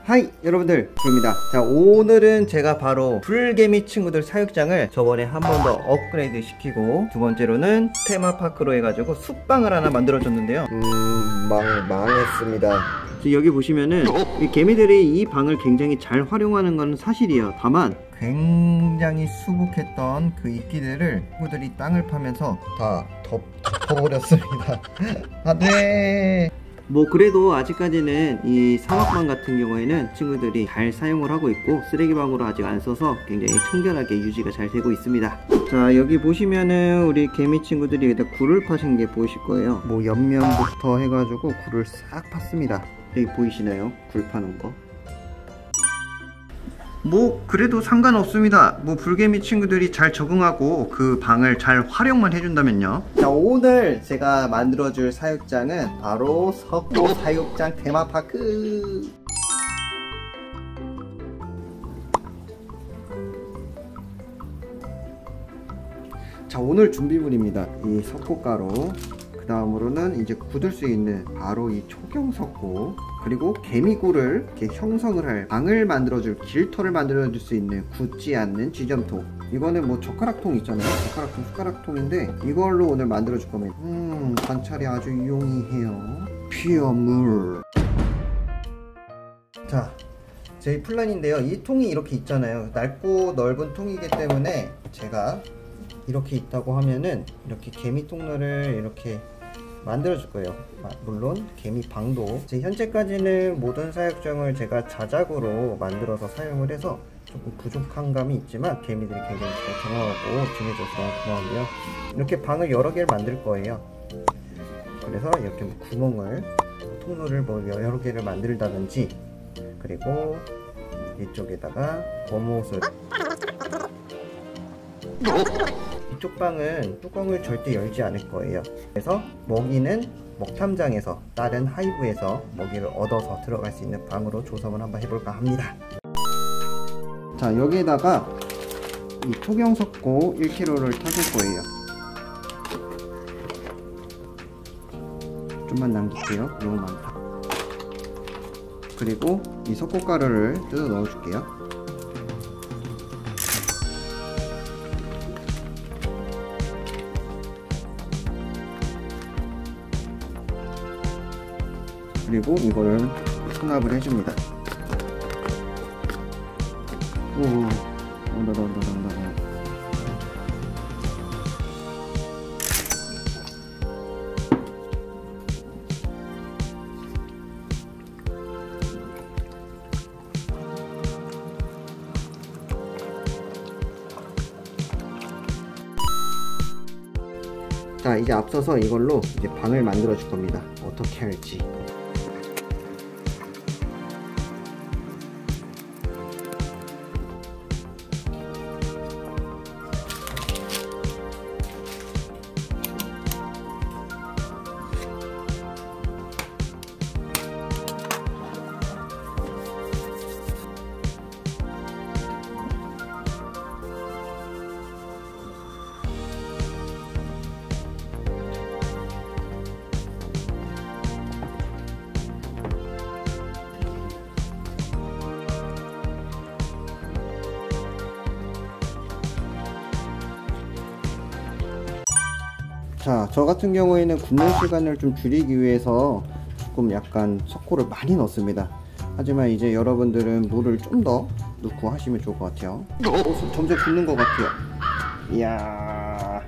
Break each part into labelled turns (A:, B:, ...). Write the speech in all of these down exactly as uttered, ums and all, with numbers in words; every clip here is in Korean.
A: 하이 여러분들, 부릅니다. 자, 오늘은 제가 바로 불개미 친구들 사육장을 저번에 한 번 더 업그레이드 시키고, 두 번째로는 테마파크로 해가지고 숲방을 하나 만들어 줬는데요. 음... 망... 망했습니다. 여기 보시면은 이 개미들이 이 방을 굉장히 잘 활용하는 건 사실이에요. 다만 굉장히 수북했던 그 이끼들을 친구들이 땅을 파면서 다 덮, 덮어버렸습니다. 안돼. 뭐 그래도 아직까지는 이 사막방 같은 경우에는 친구들이 잘 사용을 하고 있고, 쓰레기방으로 아직 안 써서 굉장히 청결하게 유지가 잘 되고 있습니다. 자, 여기 보시면은 우리 개미 친구들이 여기다 굴을 파신 게 보이실 거예요. 뭐 옆면부터 해가지고 굴을 싹 팠습니다. 여기 보이시나요? 굴 파는 거. 뭐 그래도 상관없습니다. 뭐 불개미 친구들이 잘 적응하고 그 방을 잘 활용만 해준다면요. 자, 오늘 제가 만들어줄 사육장은 바로 석고 사육장 테마파크. 자, 오늘 준비물입니다. 이 석고가루, 그 다음으로는 이제 굳을 수 있는 바로 이 초경석고, 그리고 개미굴을 이렇게 형성을 할 방을 만들어줄, 길터를 만들어줄 수 있는 굳지 않는 쥐점통. 이거는 뭐 젓가락통 있잖아요. 젓가락통, 숟가락통인데 이걸로 오늘 만들어줄 겁니다. 음, 관찰이 아주 용이해요. 피어물. 자, 제 플랜인데요. 이 통이 이렇게 있잖아요. 넓고 넓은 통이기 때문에 제가 이렇게 있다고 하면은 이렇게 개미 통로를 이렇게 만들어 줄 거예요. 물론 개미 방도 제 현재까지는 모든 사육장을 제가 자작으로 만들어서 사용을 해서 조금 부족한 감이 있지만, 개미들이 굉장히 잘 경험하고 지내줘서 너무 고마우며, 이렇게 방을 여러 개를 만들 거예요. 그래서 이렇게 뭐 구멍을, 통로를 뭐 여러 개를 만들다든지, 그리고 이쪽에다가 고무옷을, 이쪽 방은 뚜껑을 절대 열지 않을 거예요. 그래서 먹이는 먹탐장에서, 다른 하이브에서 먹이를 얻어서 들어갈 수 있는 방으로 조성을 한번 해볼까 합니다. 자, 여기에다가 이 초경석고 일 킬로그램을 타줄 거예요. 좀만 남길게요. 너무 많다. 그리고 이 석고가루를 뜯어 넣어줄게요. 그리고 이거를 수납을 해줍니다. 오, 온다, 온다, 온다, 온다. 자, 이제 앞서서 이걸로 이제 방을 만들어 줄 겁니다. 어떻게 할지. 자, 저 같은 경우에는 굽는 시간을 좀 줄이기 위해서 조금 약간 석고를 많이 넣습니다. 하지만 이제 여러분들은 물을 좀 더 넣고 하시면 좋을 것 같아요. 어, 점점 굳는 것 같아요. 이야.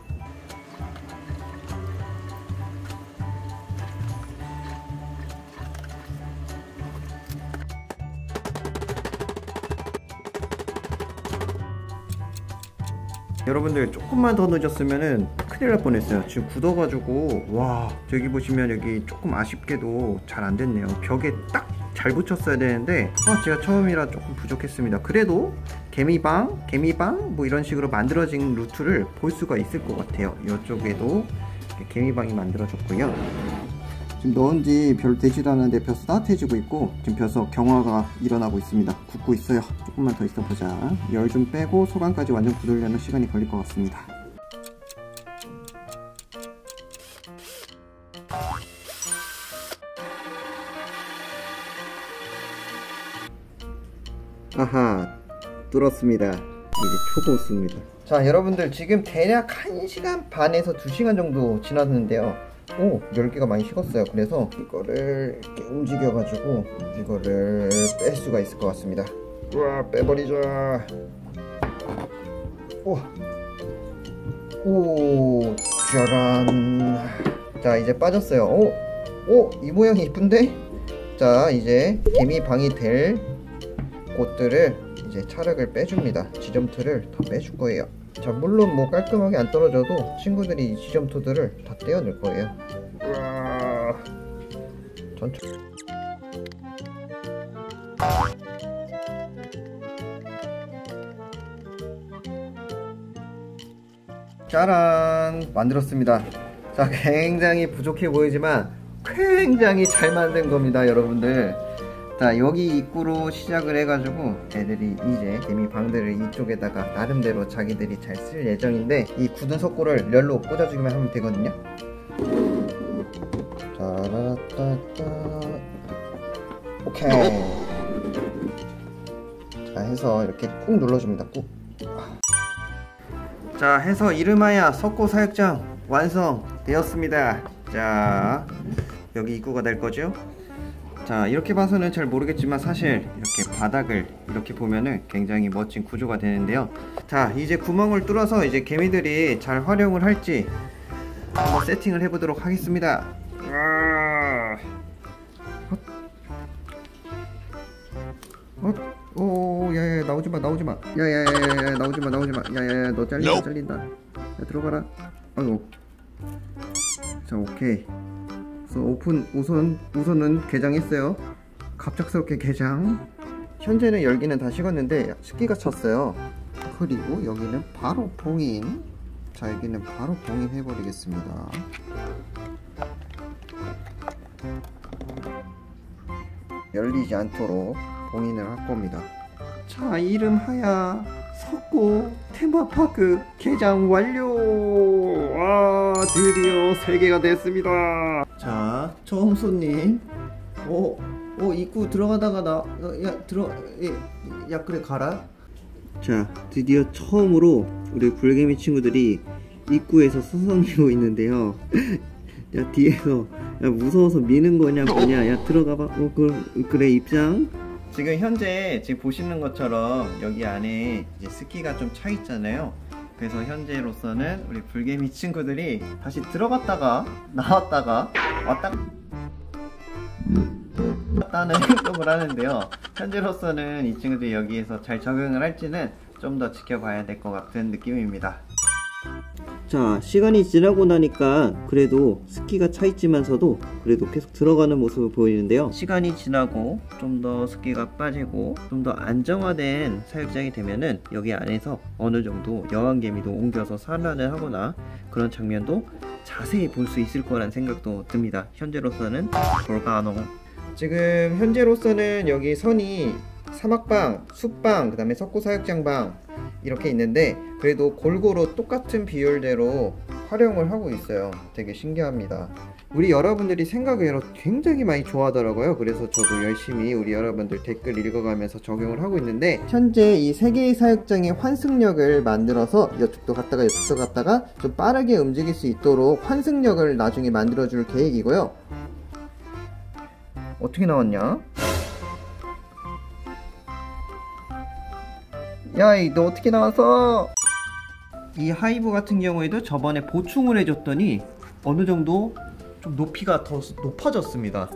A: 여러분들 조금만 더 늦었으면은 큰일 날 뻔했어요. 지금 굳어가지고, 와, 저기 보시면 여기 조금 아쉽게도 잘 안 됐네요. 벽에 딱 잘 붙였어야 되는데, 아, 제가 처음이라 조금 부족했습니다. 그래도 개미방, 개미방 뭐 이런 식으로 만들어진 루트를 볼 수가 있을 것 같아요. 이쪽에도 개미방이 만들어졌고요. 지금 넣은 지 별로 되지도 않았는데 벌써 따뜻해지고 있고, 지금 벌써 경화가 일어나고 있습니다. 굳고 있어요. 조금만 더 있어 보자. 열 좀 빼고 소감까지 완전 굳으려면 시간이 걸릴 것 같습니다. 하하, 뚫었습니다. 이제 초보수입니다. 자, 여러분들 지금 대략 한 시간 반에서 두 시간 정도 지났는데요. 오, 열기가 많이 식었어요. 그래서 이거를 이렇게 움직여 가지고 이거를 뺄 수가 있을 것 같습니다. 우와, 빼버리자. 오, 오, 짜란. 자, 이제 빠졌어요. 오, 오, 이 모양이 이쁜데? 자, 이제 개미 방이 될 곳들을 이제 찰흙을 빼줍니다. 지점토를 다 빼줄 거예요. 자, 물론 뭐 깔끔하게 안 떨어져도 친구들이 이 지점토들을 다 떼어낼 거예요. 우와, 천천히. 짜란, 만들었습니다. 자, 굉장히 부족해 보이지만 굉장히 잘 만든 겁니다, 여러분들. 자, 여기 입구로 시작을 해가지고 애들이 이제 개미 방들을 이쪽에다가 나름대로 자기들이 잘 쓸 예정인데, 이 굳은 석고를 열로 꽂아주기만 하면 되거든요. 짜라따따. 오케이. 자, 해서 이렇게 꾹 눌러줍니다. 꾹. 자, 해서 이름하여 석고 사육장 완성되었습니다. 자, 여기 입구가 될 거죠. 자, 이렇게 봐서는 잘 모르겠지만 사실 이렇게 바닥을 이렇게 보면은 굉장히 멋진 구조가 되는데요. 자, 이제 구멍을 뚫어서 이제 개미들이 잘 활용을 할지 한번 세팅을 해보도록 하겠습니다. 오, 야야, 나오지마, 나오지마. 야야야야, 나오지마, 나오지마. 야야야, 너 잘린다, 잘린다. 야, 들어가라. 아이고. 자, 오케이. 그래서 오픈, 우선, 우선은 개장했어요. 갑작스럽게 개장. 현재는 열기는 다 식었는데 습기가 찼어요. 그리고 여기는 바로 봉인. 자, 여기는 바로 봉인 해버리겠습니다. 열리지 않도록 봉인을 할 겁니다. 자, 이름하여 석고 테마파크 개장 완료! 와, 드디어 세 개가 됐습니다. 자, 처음 손님. 어, 어, 입구 들어가다가 나, 야, 들어, 야, 그래, 가라. 자, 드디어 처음으로 우리 불개미 친구들이 입구에서 서성이고 있는데요. 야, 뒤에서, 야, 무서워서 미는 거냐, 뭐냐. 야, 들어가봐. 어, 그, 그래, 입장. 지금 현재 지금 보시는 것처럼 여기 안에 이제 습기가 좀 차 있잖아요. 그래서 현재로서는 우리 불개미 친구들이 다시 들어갔다가 나왔다가 왔다 갔다는 행동을 하는데요. 현재로서는 이 친구들이 여기에서 잘 적응을 할지는 좀 더 지켜봐야 될 것 같은 느낌입니다. 자, 시간이 지나고 나니까 그래도 습기가 차 있지만서도 그래도 계속 들어가는 모습을 보이는데요. 시간이 지나고 좀 더 습기가 빠지고 좀 더 안정화된 사육장이 되면은 여기 안에서 어느 정도 여왕개미도 옮겨서 산란을 하거나 그런 장면도 자세히 볼 수 있을 거란 생각도 듭니다. 현재로서는 불가능. 지금 현재로서는 여기 선이 사막방, 숲방, 그 다음에 석고사육장방 이렇게 있는데 그래도 골고루 똑같은 비율대로 활용을 하고 있어요. 되게 신기합니다. 우리 여러분들이 생각외로 굉장히 많이 좋아하더라고요. 그래서 저도 열심히 우리 여러분들 댓글 읽어가면서 적용을 하고 있는데, 현재 이 세 개의 사육장의 환승력을 만들어서 이쪽도 갔다가 이쪽도 갔다가 좀 빠르게 움직일 수 있도록 환승력을 나중에 만들어 줄 계획이고요. 어떻게 나왔냐? 야이, 너 어떻게 나왔어? 이 하이브 같은 경우에도 저번에 보충을 해줬더니 어느 정도 좀 높이가 더 높아졌습니다.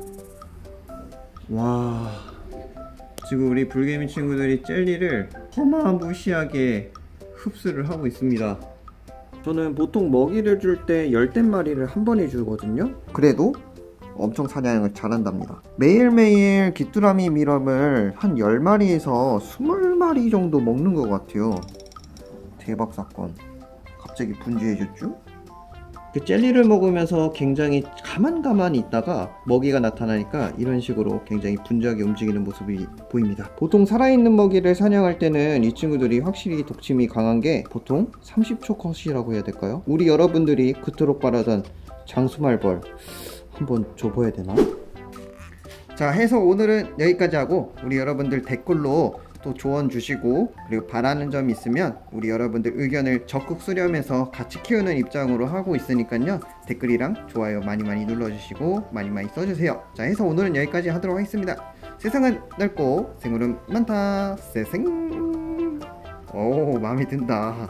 A: 와, 지금 우리 불개미 친구들이 젤리를 어마무시하게 흡수를 하고 있습니다. 저는 보통 먹이를 줄 때 열댓 마리를 한 번에 주거든요. 그래도 엄청 사냥을 잘한답니다. 매일매일 귀뚜라미 미럼을 한 열 마리에서 이십 마리 정도 먹는 것 같아요. 대박 사건. 갑자기 분주해졌죠? 그 젤리를 먹으면서 굉장히 가만가만히 있다가 먹이가 나타나니까 이런 식으로 굉장히 분주하게 움직이는 모습이 보입니다. 보통 살아있는 먹이를 사냥할 때는 이 친구들이 확실히 독침이 강한 게 보통 삼십 초 컷이라고 해야 될까요? 우리 여러분들이 그토록 바라던 장수말벌 한번 줘봐야 되나? 자, 해서 오늘은 여기까지 하고 우리 여러분들 댓글로 또 조언 주시고, 그리고 바라는 점이 있으면 우리 여러분들 의견을 적극 수렴해서 같이 키우는 입장으로 하고 있으니까요, 댓글이랑 좋아요 많이 많이 눌러주시고 많이 많이 써주세요. 자, 해서 오늘은 여기까지 하도록 하겠습니다. 세상은 넓고 생물은 많다. 세생. 오, 마음에 든다.